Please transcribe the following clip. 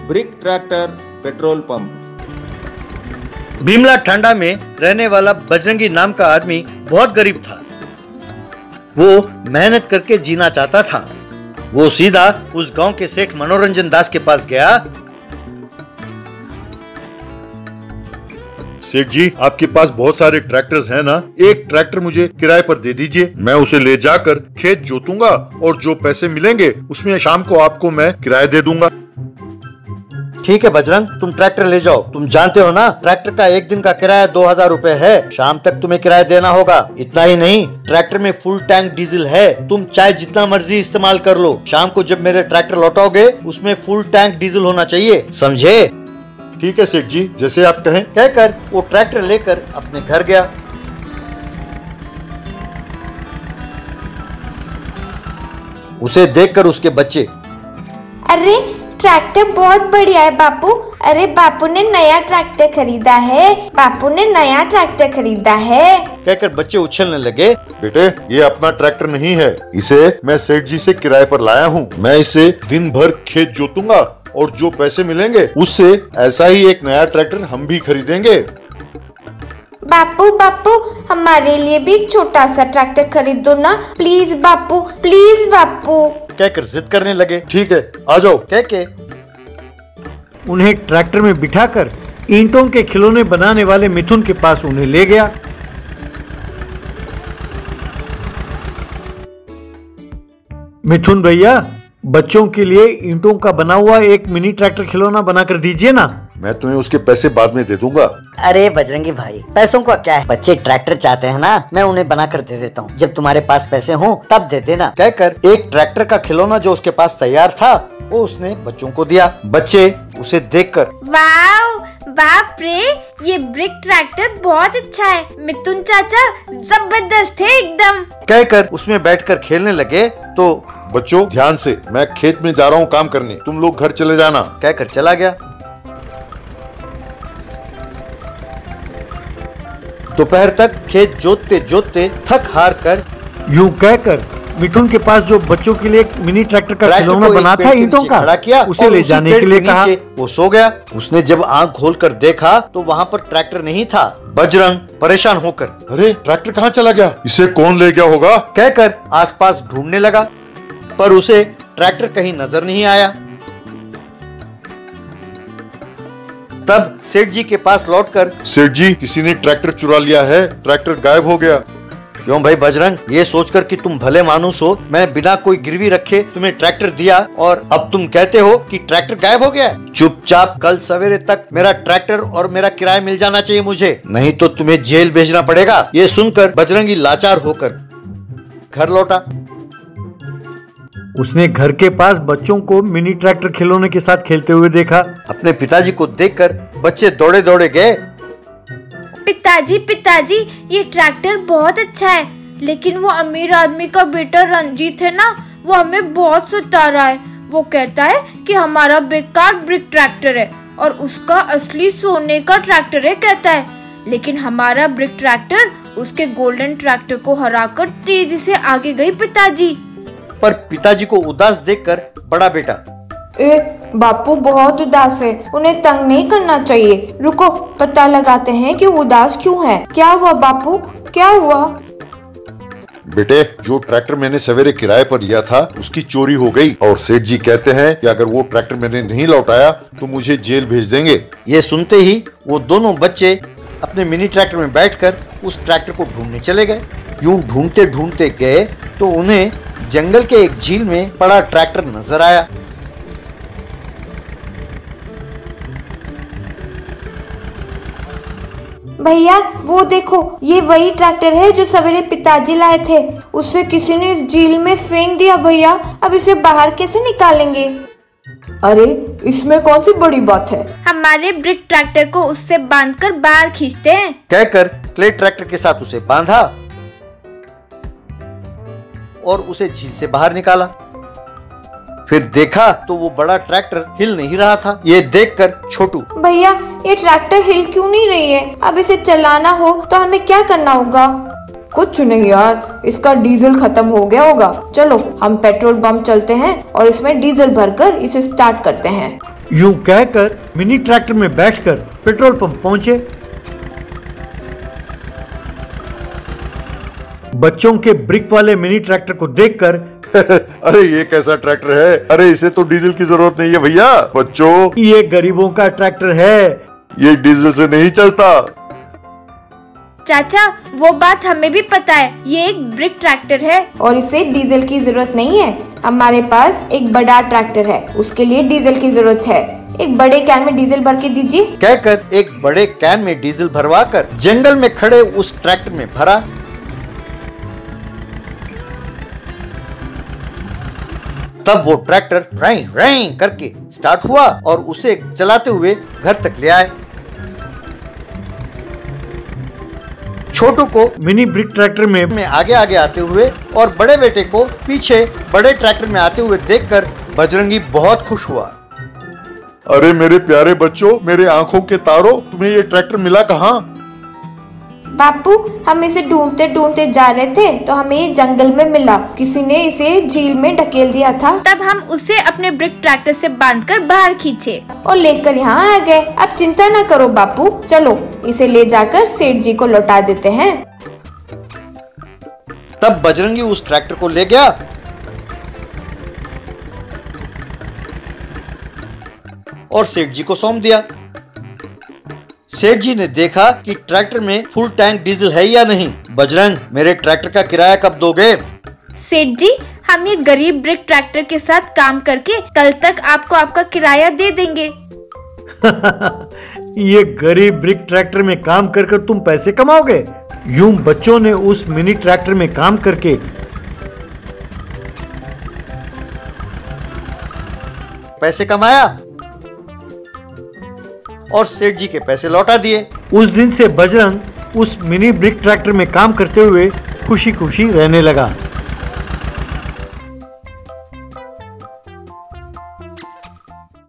Brick tractor petrol pump. Bhimla Thanda में रहने वाला बजरंगी नाम का आदमी बहुत गरीब था। वो मेहनत करके जीना चाहता था। वो सीधा उस गांव के सेठ मनोरंजन दास के पास गया। सेठ जी, आपके पास बहुत सारे ट्रैक्टर्स हैं ना? एक ट्रैक्टर मुझे किराए पर दे दीजिए। मैं उसे ले जाकर खेत जोतूंगा और जो पैसे मिलेंगे उसमें शाम को आपको मैं किराया दे दूंगा। ठीक है बजरंग, तुम ट्रैक्टर ले जाओ। तुम जानते हो ना, ट्रैक्टर का एक दिन का किराया 2000 रुपए है। शाम तक तुम्हें किराया देना होगा। इतना ही नहीं, ट्रैक्टर में फुल टैंक डीजल है। तुम चाहे जितना मर्जी इस्तेमाल कर लो। शाम को जब मेरे ट्रैक्टर लौटाओगे उसमें फुल टैंक डीजल होना चाहिए, समझे? ठीक है सेठ जी, जैसे आप कहें। कहकर वो ट्रैक्टर लेकर अपने घर गया। उसे देखकर उसके बच्चे, अरे ट्रैक्टर बहुत बढ़िया है बापू। अरे बापू ने नया ट्रैक्टर खरीदा है, बापू ने नया ट्रैक्टर खरीदा है, कहकर बच्चे उछलने लगे। बेटे, ये अपना ट्रैक्टर नहीं है, इसे मैं सेठ जी से किराए पर लाया हूँ। मैं इसे दिन भर खेत जोतूंगा और जो पैसे मिलेंगे उससे ऐसा ही एक नया ट्रैक्टर हम भी खरीदेंगे। बापू बापू हमारे लिए भी एक छोटा सा ट्रैक्टर खरीद दो ना, प्लीज बापू, प्लीज बापू, कहकर जिद करने लगे। ठीक है, आ जाओ, कहके उन्हें ट्रैक्टर में बिठाकर ईंटों के खिलौने बनाने वाले मिथुन के पास उन्हें ले गया। मिथुन भैया, बच्चों के लिए ईंटों का बना हुआ एक मिनी ट्रैक्टर खिलौना बनाकर दीजिए ना। मैं तुम्हें उसके पैसे बाद में दे दूंगा। अरे बजरंगी भाई, पैसों का क्या है? बच्चे ट्रैक्टर चाहते हैं ना, मैं उन्हें बनाकर दे देता हूँ। जब तुम्हारे पास पैसे हों तब दे देना। कहकर एक ट्रैक्टर का खिलौना जो उसके पास तैयार था वो उसने बच्चों को दिया। बच्चे उसे देखकर, वाव, बाप रे, ये ब्रिक ट्रैक्टर बहुत अच्छा है। मिथुन चाचा जबरदस्त है एकदम, कहकर उसमें बैठकर खेलने लगे। तो बच्चों ध्यान से, मैं खेत में जा रहा हूँ काम करने, तुम लोग घर चले जाना, कहकर चला गया। दोपहर तक खेत जोतते जोतते थक हार कर, यूं कहकर मिथुन के पास जो बच्चों के लिए एक मिनी ट्रैक्टर का खिलौना बना था ईंटों का, खड़ा किया, उसे ले जाने के लिए कहा। वो सो गया। उसने जब आंख खोलकर देखा तो वहाँ पर ट्रैक्टर नहीं था। बजरंग परेशान होकर, अरे ट्रैक्टर कहाँ चला गया? इसे कौन ले गया होगा? कहकर आसपास ढूंढने लगा, पर उसे ट्रैक्टर कहीं नजर नहीं आया। तब सेठ जी के पास लौटकर, सेठ जी, किसी ने ट्रैक्टर चुरा लिया है, ट्रैक्टर गायब हो गया। क्यों भाई बजरंग, ये सोचकर कि तुम भले मानुस हो, मैं बिना कोई गिरवी रखे तुम्हें ट्रैक्टर दिया और अब तुम कहते हो कि ट्रैक्टर गायब हो गया? चुपचाप कल सवेरे तक मेरा ट्रैक्टर और मेरा किराया मिल जाना चाहिए मुझे, नहीं तो तुम्हें जेल भेजना पड़ेगा। ये सुनकर बजरंगी लाचार होकर घर लौटा। उसने घर के पास बच्चों को मिनी ट्रैक्टर खिलौने के साथ खेलते हुए देखा। अपने पिताजी को देखकर बच्चे दौड़े दौड़े गए। पिताजी पिताजी, ये ट्रैक्टर बहुत अच्छा है, लेकिन वो अमीर आदमी का बेटा रंजीत है ना, वो हमें बहुत सता रहा है। वो कहता है कि हमारा बेकार ब्रिक ट्रैक्टर है और उसका असली सोने का ट्रैक्टर है, कहता है। लेकिन हमारा ब्रिक ट्रैक्टर उसके गोल्डन ट्रैक्टर को हराकर तेजी से आगे गई पिताजी। पर पिताजी को उदास देखकर बड़ा बेटा, बापू बहुत उदास है, उन्हें तंग नहीं करना चाहिए। रुको, पता लगाते हैं कि वो उदास क्यों है। क्या हुआ बापू, क्या हुआ? बेटे, जो ट्रैक्टर मैंने सवेरे किराए पर लिया था उसकी चोरी हो गई और सेठ जी कहते हैं कि अगर वो ट्रैक्टर मैंने नहीं लौटाया तो मुझे जेल भेज देंगे। ये सुनते ही वो दोनों बच्चे अपने मिनी ट्रैक्टर में बैठकर उस ट्रैक्टर को ढूंढने चले गए। यूं ढूंढते ढूंढते गए तो उन्हें जंगल के एक झील में पड़ा ट्रैक्टर नजर आया। भैया वो देखो, ये वही ट्रैक्टर है जो सवेरे पिताजी लाए थे। उसे किसी ने इस झील में फेंक दिया भैया, अब इसे बाहर कैसे निकालेंगे? अरे इसमें कौन सी बड़ी बात है, हमारे ब्रिक ट्रैक्टर को उससे बांधकर बाहर खींचते हैं। कहकर क्ले ट्रैक्टर के साथ उसे बांधा और उसे झील से बाहर निकाला। फिर देखा तो वो बड़ा ट्रैक्टर हिल नहीं रहा था। ये देखकर छोटू, भैया ये ट्रैक्टर हिल क्यों नहीं रही है? अब इसे चलाना हो तो हमें क्या करना होगा? कुछ नहीं यार, इसका डीजल खत्म हो गया होगा। चलो हम पेट्रोल पंप चलते हैं और इसमें डीजल भरकर इसे स्टार्ट करते हैं। यूं कहकर मिनी ट्रैक्टर में बैठकर पेट्रोल पंप पहुंचे। बच्चों के ब्रिक वाले मिनी ट्रैक्टर को देखकर अरे ये कैसा ट्रैक्टर है? अरे इसे तो डीजल की जरूरत नहीं है भैया। बच्चों, ये गरीबों का ट्रैक्टर है, ये डीजल से नहीं चलता। चाचा वो बात हमें भी पता है, ये एक ब्रिक ट्रैक्टर है और इसे डीजल की जरूरत नहीं है। हमारे पास एक बड़ा ट्रैक्टर है, उसके लिए डीजल की जरूरत है। एक बड़े कैन में डीजल भर के दीजिए। कहकर एक बड़े कैन में डीजल भरवाकर जंगल में खड़े उस ट्रैक्टर में भरा। तब वो ट्रैक्टर रैं रैं करके स्टार्ट हुआ और उसे चलाते हुए घर तक ले आए। छोटू को मिनी ब्रिक ट्रैक्टर में आगे आगे आते हुए और बड़े बेटे को पीछे बड़े ट्रैक्टर में आते हुए देखकर बजरंगी बहुत खुश हुआ। अरे मेरे प्यारे बच्चों, मेरे आंखों के तारों, तुम्हें ये ट्रैक्टर मिला कहाँ? बापू, हम इसे ढूंढते ढूंढते जा रहे थे तो हमें ये जंगल में मिला। किसी ने इसे झील में ढकेल दिया था। तब हम उसे अपने ब्रिक ट्रैक्टर से बांधकर बाहर खींचे और लेकर यहाँ आ गए। अब चिंता न करो बापू, चलो इसे ले जाकर सेठ जी को लौटा देते हैं। तब बजरंगी उस ट्रैक्टर को ले गया और सेठ जी को सौंप दिया। सेठ जी ने देखा कि ट्रैक्टर में फुल टैंक डीजल है या नहीं। बजरंग, मेरे ट्रैक्टर का किराया कब दोगे? सेठ जी, हम ये गरीब ब्रिक ट्रैक्टर के साथ काम करके कल तक आपको आपका किराया दे देंगे। ये गरीब ब्रिक ट्रैक्टर में काम कर तुम पैसे कमाओगे? यूं बच्चों ने उस मिनी ट्रैक्टर में काम करके पैसे कमाया और सेठ जी के पैसे लौटा दिए। उस दिन से बजरंग उस मिनी ब्रिक ट्रैक्टर में काम करते हुए खुशी खुशी रहने लगा।